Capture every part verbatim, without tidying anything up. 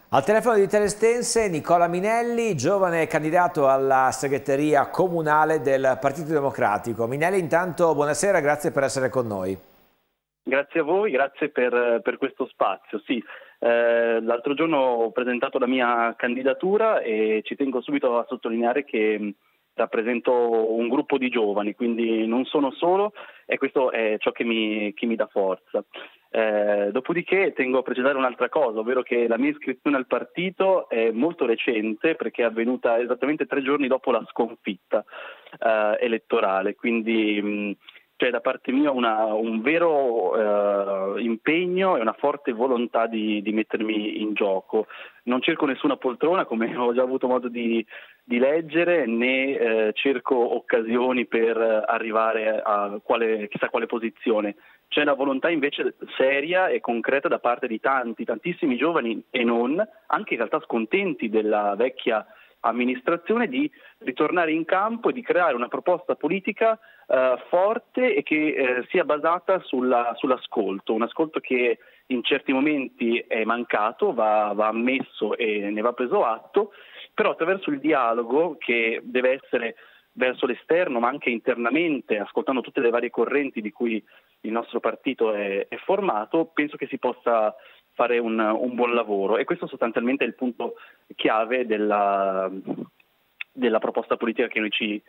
Al telefono di Telestense Nicola Minelli, giovane candidato alla segreteria comunale del Partito Democratico. Minelli, intanto buonasera, grazie per essere con noi. Grazie a voi, grazie per, per questo spazio. Sì, eh, l'altro giorno ho presentato la mia candidatura e ci tengo subito a sottolineare che rappresento un gruppo di giovani, quindi non sono solo e questo è ciò che mi, che mi dà forza. Eh, dopodiché tengo a precisare un'altra cosa, ovvero che la mia iscrizione al partito è molto recente perché è avvenuta esattamente tre giorni dopo la sconfitta eh, elettorale, quindi mh, c'è da parte mia una, un vero eh, impegno e una forte volontà di, di mettermi in gioco. Non cerco nessuna poltrona, come ho già avuto modo di, di leggere, né eh, cerco occasioni per arrivare a quale, chissà quale posizione. C'è la volontà invece seria e concreta da parte di tanti, tantissimi giovani e non, anche in realtà scontenti della vecchia amministrazione, di ritornare in campo e di creare una proposta politica eh, forte e che eh, sia basata sulla, sull'ascolto, un ascolto che in certi momenti è mancato, va, va ammesso e ne va preso atto, però attraverso il dialogo che deve essere verso l'esterno ma anche internamente, ascoltando tutte le varie correnti di cui il nostro partito è, è formato, penso che si possa fare un, un buon lavoro e questo sostanzialmente è il punto chiave della, della proposta politica che noi ci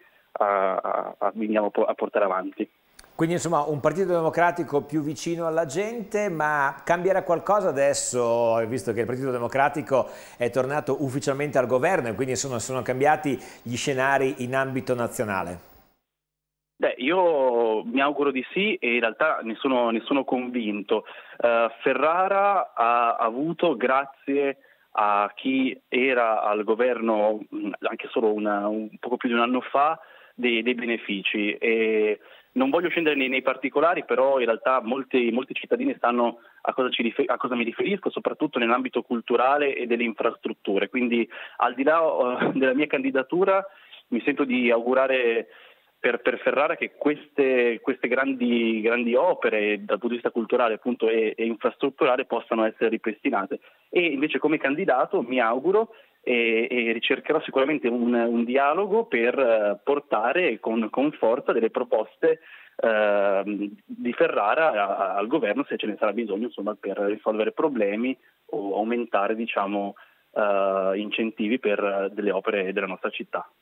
andiamo a portare avanti. Quindi insomma un Partito Democratico più vicino alla gente, ma cambierà qualcosa adesso, visto che il Partito Democratico è tornato ufficialmente al governo e quindi sono, sono cambiati gli scenari in ambito nazionale? Beh, io mi auguro di sì e in realtà ne sono, ne sono convinto. Uh, Ferrara ha avuto, grazie a chi era al governo anche solo una, un poco più di un anno fa, dei, dei benefici. E non voglio scendere nei, nei particolari, però in realtà molti, molti cittadini sanno a cosa, ci rifer- a cosa mi riferisco, soprattutto nell'ambito culturale e delle infrastrutture. Quindi al di là uh, della mia candidatura mi sento di augurare Per, per Ferrara che queste, queste grandi, grandi opere dal punto di vista culturale appunto, e, e infrastrutturale possano essere ripristinate. E invece come candidato mi auguro e, e ricercherò sicuramente un, un dialogo per uh, portare con, con forza delle proposte uh, di Ferrara a, a, al governo se ce ne sarà bisogno, insomma, per risolvere problemi o aumentare, diciamo, uh, incentivi per uh, delle opere della nostra città.